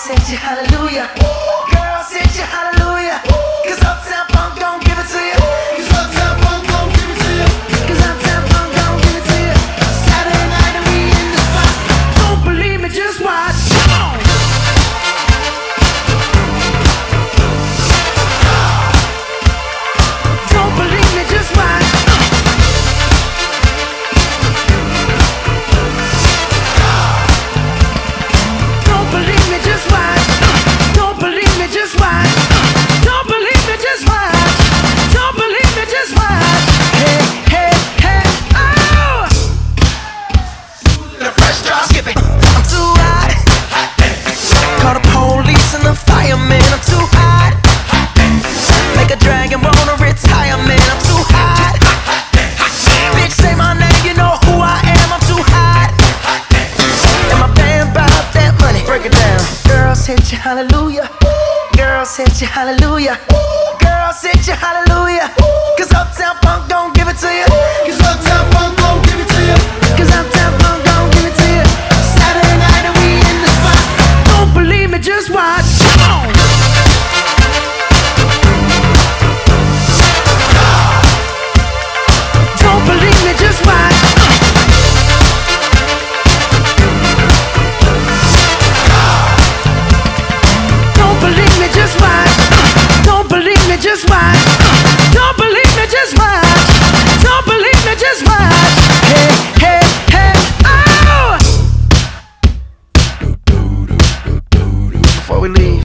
said you hallelujah. Girl, said you hallelujah. 'Cause Uptown Funk don't give it to you. 'Cause Uptown Funk don't give it to you. 'Cause Uptown Funk don't give it to you. Saturday night and we in the spot. Don't believe me, just watch. Come on. Don't believe me, just watch. Don't believe me, just watch. Don't believe me, just watch. Don't believe me, just watch. Don't believe me, just watch. Hey, hey, hey, oh! The fresh drop skipping. I'm too hot. Call the police and the fireman. I'm too hot. Make a dragon wanna retire, man. I'm too hot. Bitch, say my name, you know who I am. I'm too hot. And my band bought that money. Break it down. Girl said you hallelujah. Girl said you hallelujah. Girl said you hallelujah. 'Cause Uptown Funk don't give it to you. 'Cause Uptown Funk don't give it to you. 'Cause Uptown Funk don't give it to you. Saturday night and we in the spot. Don't believe me, just watch. Come on. Don't believe me, just watch. Don't believe me, just watch. Don't believe me, just watch. Don't believe me, just watch.